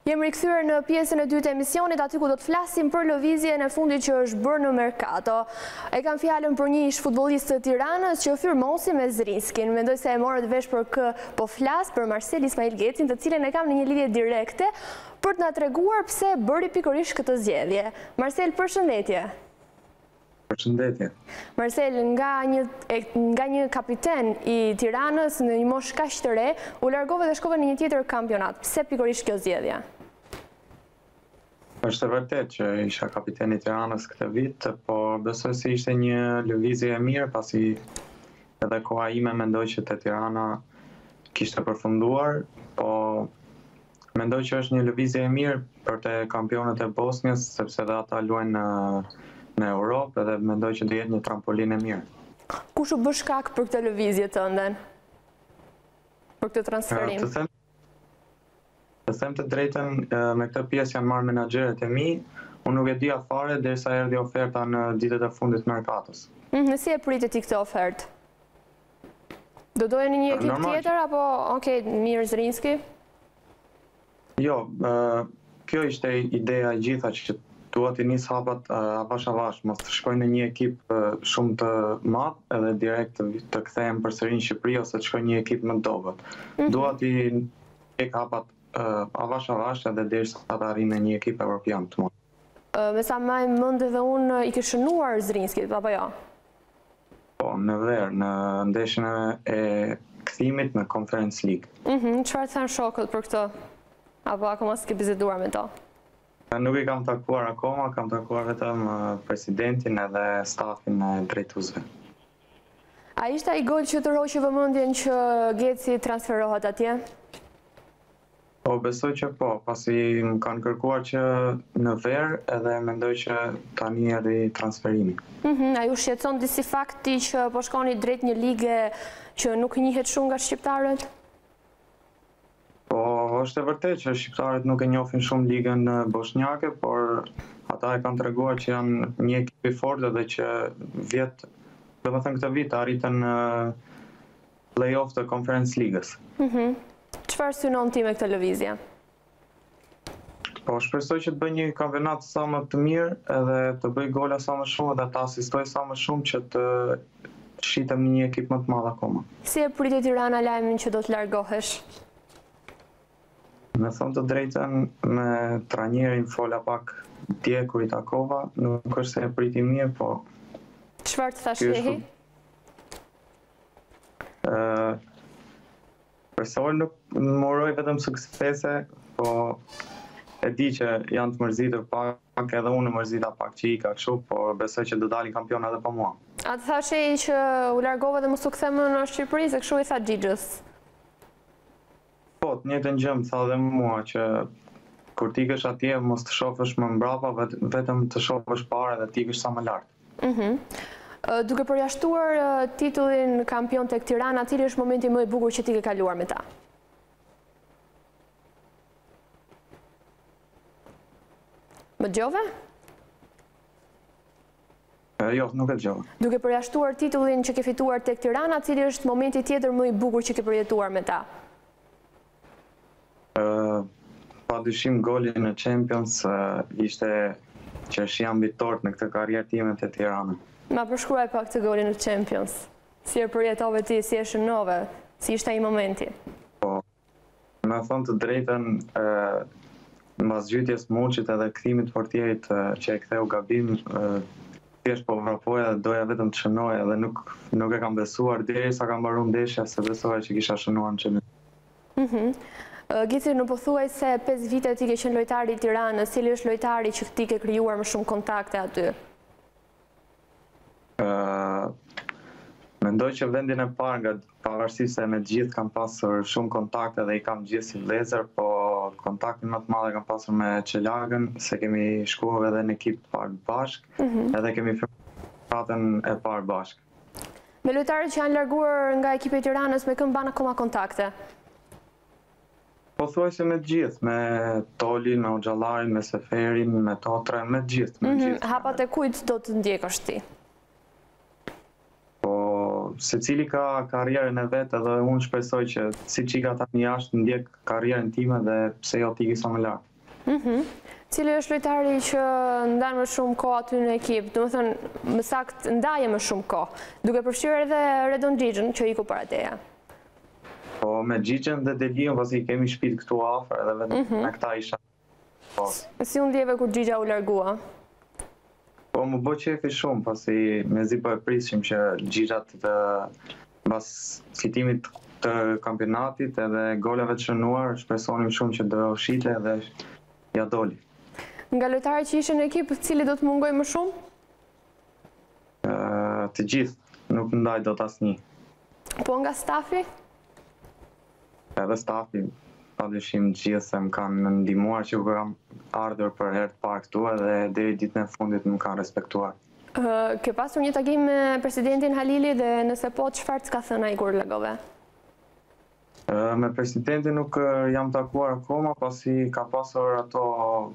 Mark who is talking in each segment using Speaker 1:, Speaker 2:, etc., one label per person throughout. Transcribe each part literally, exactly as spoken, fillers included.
Speaker 1: Jemi rikthyer në pjesën e dytë të emisionit, aty ku do të flasim për lëvizjen e fundit që është bërë në Mercato. E kam fjalën për një ish futbollist të Tiranës që firmosi me Zrinjskin. Mendoj se e morët vesh për kë po flas për Marcel Ismail Gecin, të cilën e kam në një lidhje direkte për të na treguar pse bëri pikërisht këtë zgjedhje. Marcel, përshëndetje.
Speaker 2: Përshëndetje.
Speaker 1: Marcel, nga një, nga një kapiten i Tiranës në një moshë kaq të re, u largove dhe shkove në një tjetër kampionat. Pse pikërisht kjo zgjedhje?
Speaker 2: Është e vërtet që isha kapiten i Tiranës këtë vit, por besoj se ishte një lëvizje e mirë, pasi edhe koha ime mendoj që te Tirana kishte përfunduar, po mendoj që është një lëvizje e mirë për te kampionët e Bosnjës, sepse dhe ata luajnë në, në Europë dhe mendoj që do jetë një trampolinë e mirë.
Speaker 1: Kush u bë shkak për këtë lëvizje tënde? Për këtë transferim?
Speaker 2: Të them, të them të drejtën, me këtë pjesë janë marrë menaxherët e mi, unë nuk e di afare derisa erdhi oferta në ditët e fundit të Mercatos.
Speaker 1: Mm, si e pritet ti këtë ofertë? Do doje në një ekip
Speaker 2: Normal.
Speaker 1: tjetër apo okay, mirë Zrinjski?
Speaker 2: Jo, kjo ishte ideja e gjitha që duhet të nis hapat avash avash, mos të shkoj në një ekip shumë të madh edhe direkt të kthehem përsëri në Shqipëri ose të shkoj në një ekip më të dobët. Mm-hmm. Dua të tek hapat avash avash edhe derisa të arrijë në një ekip evropian të madh.
Speaker 1: Me sa më mend edhe unë i ke shënuar Zrinjskit apo jo?
Speaker 2: Po, në verë, në ndeshjen e kthimit në Conference League.
Speaker 1: Mhm, çfarë thanë shokët për këtë? Apo akoma s'ke bizeduar me to?
Speaker 2: Nuk i kam takuar akoma, kam takuar vetëm presidentin edhe stafin e drejtuesve.
Speaker 1: A ishte ai gol që të roqi vëmendjen që Geci transferohet atje?
Speaker 2: Po, besoj që po, pasi më kanë kërkuar që në verë edhe mendoj që tani erdhi transferimi.
Speaker 1: Mhm, a ju shqetëson disi fakti që po shkoni drejt një lige që nuk njihet shumë nga shqiptarët?
Speaker 2: Po, është e vërtet që shqiptarët nuk e njohin shumë ligën bosnjake, por ata e kanë treguar që janë një ekip i fortë dhe që vjet, domethënë këtë vit arritën në play-off të Conference Ligës.
Speaker 1: Mhm. Çfarë synon ti me këtë lëvizje?
Speaker 2: Po, shpresoj që të bëj një kampionat sa më të mirë edhe të bëj gola sa më shumë dhe të asistoj sa më shumë që të shitem në një ekip më të madh akoma.
Speaker 1: Si e pritet Tirana lajmin që do të largohesh?
Speaker 2: Me thonë të drejtën, me trajnerin fola pak dje kur i takova, nuk është se e priti mirë, po...
Speaker 1: Çfarë të thash Shehi?
Speaker 2: Uh, Personal nuk moroj vetëm suksese, po e di që janë të mërzitur pak, edhe unë mërzita pak që i ka kështu, por besoj që do dalin kampion edhe pa mua.
Speaker 1: A të thash Shehi që u largove dhe mos u kthem në Shqipëri, se kështu i tha Xhixhës?
Speaker 2: Po, të njëjtën gjë më tha dhe mua që kur t'ikësh atje mos të shofësh më mbrapa, vetëm të shofësh parë dhe t'ikësh sa më lart.
Speaker 1: Mhm. Duke përjashtuar titullin kampion tek Tirana, cili është momenti më i bukur që ti ke kaluar me ta? Më dëgjove?
Speaker 2: Jo, nuk e dëgjova.
Speaker 1: Duke përjashtuar titullin që ke fituar tek Tirana, cili është momenti tjetër më i bukur që ke përjetuar me ta?
Speaker 2: Uh, pa dyshim goli në Champions uh, ishte që është jam bitort në këtë karrierë time të Tirana.
Speaker 1: Ma përshkruaj pak të golin në Champions. Si e përjetove ti, si e shënove, si ishte ai momenti?
Speaker 2: Po, me thonë të drejtën, uh, mbas gjytjes Muçit edhe kthimit portierit uh, që e ktheu gabim, uh, thjesht po vrapoja dhe doja vetëm të shënoja dhe nuk, nuk e kam besuar derisa kam mbaruar ndeshja se besoja që kisha shënuar në Champions.
Speaker 1: Mhm. Geci, në pothuaj se pesë vite ti ke qenë lojtari i Tiranës, cili është lojtari që ti ke krijuar më shumë kontakte aty?
Speaker 2: Uh, mendoj që vendin e parë, nga pavarësisht se me gjithë kam pasur shumë kontakte dhe i kam gjithë si vlezër, po kontaktin më të madh e kam pasur me Çelagën, se kemi shkuar edhe në ekip parë bashk, mm-hmm. edhe kemi firmatën e parë bashk.
Speaker 1: Me lojtarët që janë larguar nga ekipi i Tiranës, me kë mban akoma kontakte?
Speaker 2: Po thuaj se me gjithë, me Tolin, me Oxhallarin, me Seferin, me Totrën, me gjithë. Me
Speaker 1: mm-hmm.
Speaker 2: gjithë.
Speaker 1: Hapat e kujt do të ndjekësh ti?
Speaker 2: Po, secili ka karrierën e vet edhe unë shpresoj që siç i ka tani jashtë ndjek karrierën time dhe pse jo t'i sa më lart.
Speaker 1: Cili është lojtari që ndanë më shumë kohë aty në ekip, do më thënë, më sakt ndaje më shumë kohë, duke përfshirë edhe Redon Gjigjen që iku para teja?
Speaker 2: Po me Gjigjen dhe Delion, pasi kemi shpit këtu afër, edhe vetëm me këta isha.
Speaker 1: Si unë ndjeve kur Gjigja u largua?
Speaker 2: Po më bë qefi shumë, pasi me zi po e prisshim që Gjigjat të bas fitimit të kampionatit edhe golave të shënuar, shpresonim shumë që do shite dhe ja doli.
Speaker 1: Nga lojtarët që ishe në ekip, cili do të mungoj më shumë?
Speaker 2: Të gjithë, nuk ndaj do të asnjë.
Speaker 1: Po nga stafi?
Speaker 2: Edhe stafi, pa dyshim gjithë se më kanë ndihmuar që u kam ardhur për herë të parë këtu edhe deri ditën e fundit më kanë respektuar.
Speaker 1: Ke pasur një takim me presidentin Halili dhe nëse po, çfarë t'ka thënë ai kur largove?
Speaker 2: Me presidentin nuk jam takuar akoma, pasi ka pasur ato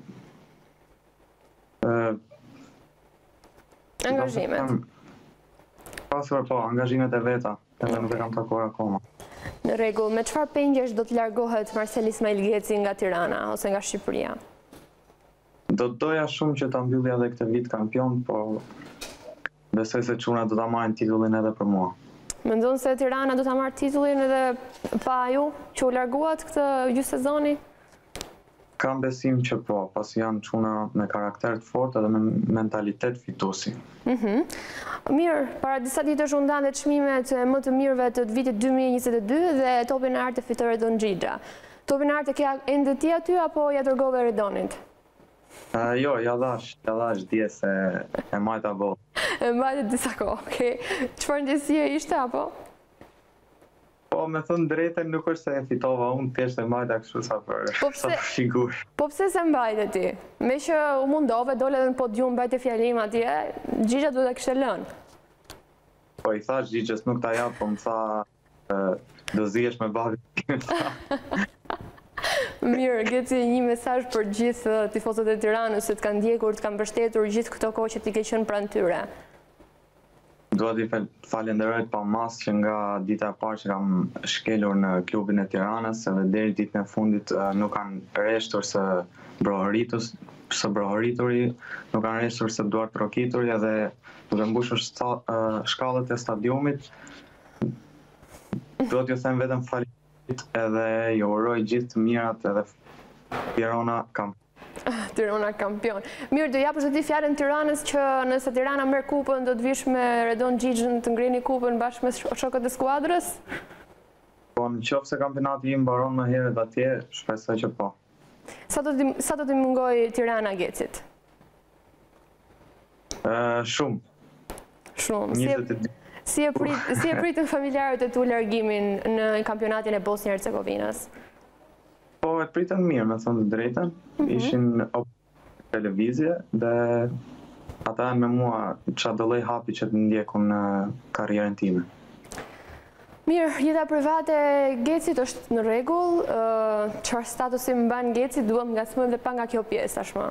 Speaker 1: angazhimet.
Speaker 2: Pasur po, angazhimet e veta, edhe nuk e kam takuar akoma.
Speaker 1: Në rregull, me çfarë pengjesh do të largohet Marcel Ismail Geci nga Tirana ose nga Shqipëria?
Speaker 2: Do të doja shumë që ta mbyllja edhe këtë vit kampion, po besoj se çuna do ta marrin titullin edhe për mua.
Speaker 1: Mendon se Tirana do ta marrë titullin edhe pa ju që u larguat këtë gjysmë sezoni?
Speaker 2: Kam besim që po, pasi janë çuna me karakter të fortë edhe me mentalitet fituesi.
Speaker 1: Mirë, para disa ditësh u ndanë çmimet e më të mirëve të vitit dy mijë e njëzet e dy dhe topin e artë fitore Redon Gjigja. Topin e artë ke ende ti aty apo ja dërgove Redonit?
Speaker 2: Jo, ja dhash, ja dhash dje se e majta bo.
Speaker 1: E majta disa kohë, okej. Çfarë ndjesie ishte apo?
Speaker 2: Po, me thënë drejten nuk është se e fitova unë, thjesht e majta kështu sa për figurë.
Speaker 1: Po pse se mbajte ti? Me që u mundove, dole edhe në podium, mbajte fjalim atje, Gjigja do të kishte lënë.
Speaker 2: Po i thash Gjigjes nuk ta jap, po më tha do zihesh me babin.
Speaker 1: Mirë, Geci, një mesazh për gjithë tifozët e Tiranës që të kanë ndjekur, të kanë mbështetur gjithë këto kohë që ti ke qenë pranë tyre.
Speaker 2: Dua t'i falenderoj pa mas që nga dita e parë që kam shkelur në klubin e Tiranës, edhe deri ditën e fundit nuk kanë rreshtur së brohëritus, së brohërituri, nuk kanë rreshtur së duart trokituri edhe duke mbushur shkallët e stadiumit. Dua t'ju them vetëm faleminderit edhe ju uroj gjithë të mirat edhe Tirana kampion.
Speaker 1: Tirana kampion. Mirë, do japësh ti fjalën Tiranës që nëse Tirana merr kupën do të vish me Redon Gjigjen të ngrini kupën bashkë me shokët e skuadrës?
Speaker 2: Po në qoftë se kampionati im mbaron më herët atje, shpresoj që po.
Speaker 1: Sa do të sa do të mungoj Tirana Gecit?
Speaker 2: Ë shumë.
Speaker 1: Shumë. Si si e prit si e pritën familjarët e tu largimin në kampionatin e Bosnjë Hercegovinës?
Speaker 2: Po, e pritën mirë, me thënë të drejten. Ishin në televizje dhe ata janë me mua qa do lloj hapi që të ndjekun në karrierën time.
Speaker 1: Mirë, jeta private Gecit është në rregull, çfarë statusi mban Geci, duam ngacmojmë dhe pa nga kjo pjesë tashmë.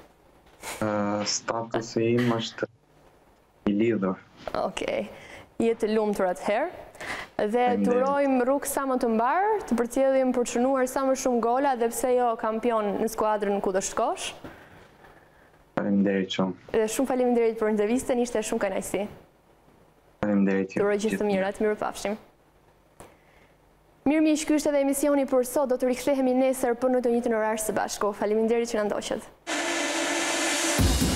Speaker 2: Statusi im është i lidhur.
Speaker 1: Okej. Jetë lumtur atëherë. Dhe të urojmë rrugë sa më të mbarë, të përcjellim për të shënuar sa më shumë gola dhe pse jo kampion në skuadrën ku do shkosh.
Speaker 2: Faleminderit shumë.
Speaker 1: Dhe shumë faleminderit për intervistën, ishte shumë kënaqësi.
Speaker 2: Faleminderit.
Speaker 1: Të uroj gjithë të mirat, mirupafshim. Mirë miq, ky ishte edhe emisioni për sot, do të rikthehemi nesër për në të njëjtin orar së bashku. Faleminderit që na ndoqët.